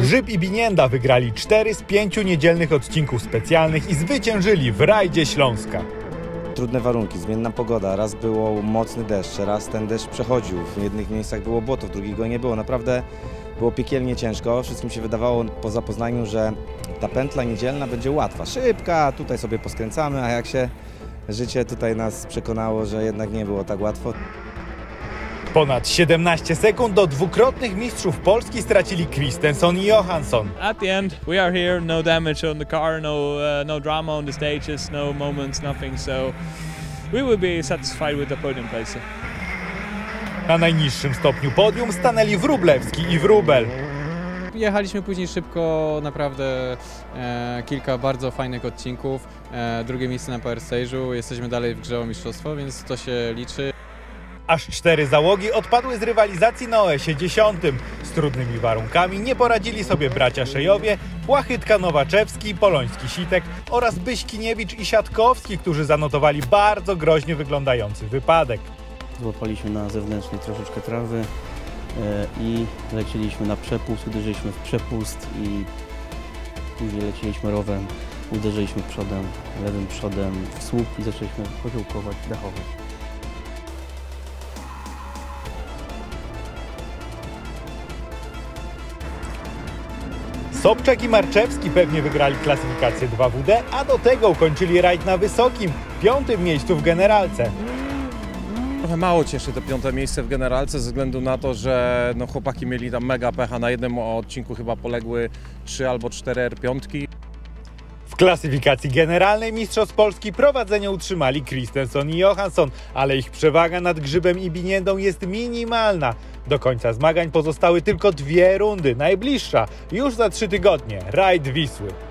Grzyb i Binienda wygrali 4 z 5 niedzielnych odcinków specjalnych i zwyciężyli w rajdzie Śląska. Trudne warunki, zmienna pogoda, raz było mocny deszcz, raz ten deszcz przechodził, w jednych miejscach było błoto, w drugich go nie było. Naprawdę było piekielnie ciężko, wszystkim się wydawało po zapoznaniu, że ta pętla niedzielna będzie łatwa, szybka, tutaj sobie poskręcamy, a jak się życie tutaj nas przekonało, że jednak nie było tak łatwo. Ponad 17 sekund do dwukrotnych mistrzów Polski stracili Kristenson i Johansson. At the end, we are here, no damage on the car, no drama on the stages, no moments, nothing, so we will be satisfied with the podium place. Na najniższym stopniu podium stanęli Wróblewski i Wróbel. Jechaliśmy później szybko, naprawdę kilka bardzo fajnych odcinków, drugie miejsce na Power Stage'u, jesteśmy dalej w grze o mistrzostwo, więc to się liczy. Aż 4 załogi odpadły z rywalizacji na OS-ie 10. Z trudnymi warunkami nie poradzili sobie bracia Szejowie, Płachytka-Nowaczewski, Poloński-Sitek oraz Byśkiniewicz i Siatkowski, którzy zanotowali bardzo groźnie wyglądający wypadek. Złapaliśmy na zewnętrznej troszeczkę trawy i lecieliśmy na przepust, uderzyliśmy w przepust i później lecieliśmy rowem, uderzyliśmy przodem, lewym przodem w słup i zaczęliśmy poziółkować, dachować. Sobczak i Marczewski pewnie wygrali klasyfikację 2WD, a do tego ukończyli rajd na wysokim, 5. miejscu w generalce. Trochę mało cieszy to 5. miejsce w generalce ze względu na to, że chłopaki mieli tam mega pecha. Na jednym odcinku chyba poległy 3 albo 4 R5. W klasyfikacji generalnej mistrzostw Polski prowadzenie utrzymali Kristenson i Johansson, ale ich przewaga nad Grzybem i Biniendą jest minimalna. Do końca zmagań pozostały tylko 2 rundy, najbliższa już za 3 tygodnie, rajd Wisły.